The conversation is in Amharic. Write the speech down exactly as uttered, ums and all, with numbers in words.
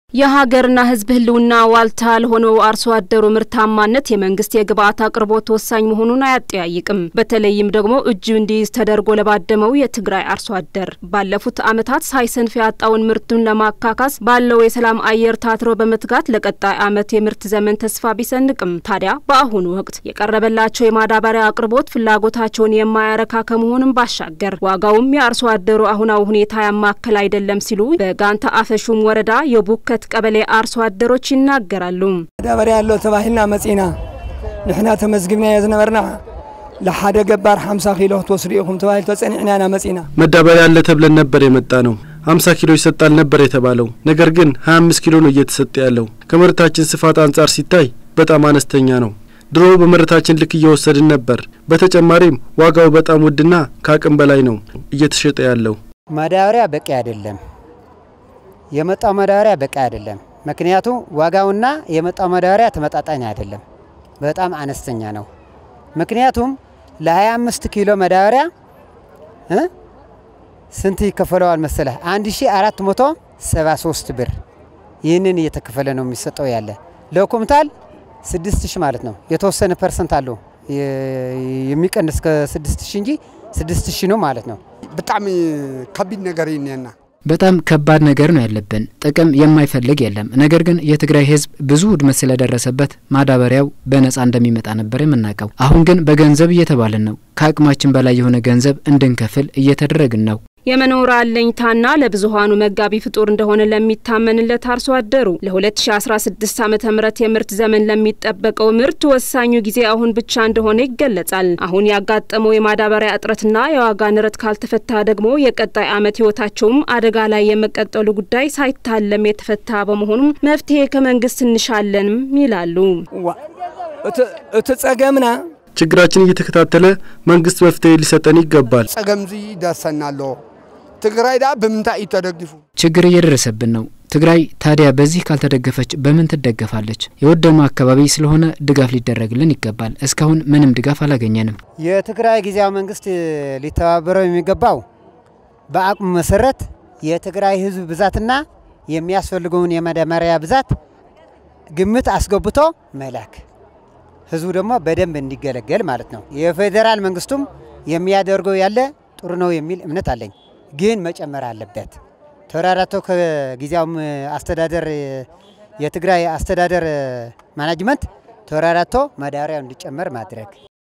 የሀገርና ህዝብ ህልውና ዋልታል ሆኖ አርሶ አደሩ ምርታማነት የመንግስት የግብአት አቅርቦት ወሳኝ መሆኑን አያጠያይቅም። በተለይም ደግሞ እጁ እንዲይዝ ተደርጎ ለባደመው የትግራይ አርሶ አደር ባለፉት አመታት ሳይሰንፍ ያጣውን ምርቱን ለማካካስ ባለው የሰላም አየር ታትሮ በመትጋት ለቀጣይ አመት የምርት ዘመን ተስፋ ቢሰንቅም ታዲያ በአሁኑ ወቅት የቀረበላቸው የማዳበሪያ አቅርቦት ፍላጎታቸውን የማያረካ ከመሆኑም ባሻገር ዋጋውም የአርሶ አደሩ አሁናው ሁኔታ ያማከለ አይደለም ሲሉ በጋንታ አፈሹም ወረዳ የቡከት ቀበሌ አርሶ አደሮች ይናገራሉ። ማዳበሪያ ያለው ተባሂልና መጽና ንሕና ተመዝግብና ያዝነበርና ለሐደ ገባር ሃምሳ ኪሎ ተወስሪኩም ተባሂል ተጸኒዕናና መጽና ማዳበሪያ ያለ ተብለን ነበር የመጣ ነው። ሃምሳ ኪሎ ይሰጣል ነበር የተባለው። ነገር ግን ሃያ አምስት ኪሎ ነው እየተሰጠ ያለው። ከምርታችን ስፋት አንፃር ሲታይ በጣም አነስተኛ ነው። ድሮ በመረታችን ልክ እየወሰድን ነበር። በተጨማሪም ዋጋው በጣም ውድና ከአቅም በላይ ነው እየተሸጠ ያለው። ማዳበሪያ በቂ አይደለም። የመጣው ማዳበሪያ በቂ አይደለም። ምክንያቱም ዋጋውና የመጣው ማዳበሪያ ተመጣጣኝ አይደለም። በጣም አነስተኛ ነው። ምክንያቱም ለ25 ኪሎ ማዳበሪያ እ ስንት ይከፈለዋል መሰለህ? አንድ ሺህ አራት መቶ ሰባ ሶስት ብር ይሄንን እየተከፈለ ነው የሚሰጠው ያለ። ለኩንታል ስድስት ሺህ ማለት ነው። የተወሰነ ፐርሰንት አለው የሚቀንስ ከ6 ሺህ እንጂ ስድስት ሺህ ነው ማለት ነው። በጣም ከቢድ ነገር ይነና በጣም ከባድ ነገር ነው ያለብን። ጥቅም የማይፈልግ የለም። ነገር ግን የትግራይ ህዝብ ብዙ ውድመት ስለደረሰበት ማዳበሪያው በነፃ እንደሚመጣ ነበር የምናቀው። አሁን ግን በገንዘብ እየተባለን ነው። ከአቅማችን በላይ የሆነ ገንዘብ እንድንከፍል እየተደረገን ነው። የመኖር አለኝታና ለብዙሃኑ መጋቢ ፍጡር እንደሆነ ለሚታመንለት አርሶ አደሩ ለ2016 ዓመተ ምህረት የምርት ዘመን ለሚጠበቀው ምርት ወሳኙ ጊዜ አሁን ብቻ እንደሆነ ይገለጻል። አሁን ያጋጠመው የማዳበሪያ እጥረትና የዋጋ ንረት ካልተፈታ ደግሞ የቀጣይ አመት ህይወታቸውም አደጋ ላይ የመቀጠሉ ጉዳይ ሳይታለም የተፈታ በመሆኑ መፍትሄ ከመንግስት እንሻለንም ይላሉ። እተጸገምና ችግራችን እየተከታተለ መንግስት መፍትሄ ሊሰጠን ይገባል። ጸገምዚ ዳሰናሎ ትግራይ ዳ በምንታ ይተደግፉ ችግር እየደረሰብን ነው። ትግራይ ታዲያ በዚህ ካልተደገፈች በምን ትደገፋለች? የወደማ አካባቢ ስለሆነ ድጋፍ ሊደረግልን ይገባል። እስካሁን ምንም ድጋፍ አላገኘንም። የትግራይ ጊዜያዊ መንግስት ሊተባበረው የሚገባው በአቅሙ መሰረት የትግራይ ህዝብ ብዛትና የሚያስፈልገውን የማዳበሪያ ብዛት ግምት አስገብቶ መላክ ህዝቡ ደግሞ በደንብ እንዲገለገል ማለት ነው። የፌደራል መንግስቱም የሚያደርገው ያለ ጥሩ ነው የሚል እምነት አለኝ። ግን መጨመር አለበት። ተራራቶ ከጊዜያው አስተዳደር የትግራይ አስተዳደር ማናጅመንት ተራራቶ ማዳበሪያው እንዲጨመር ማድረግ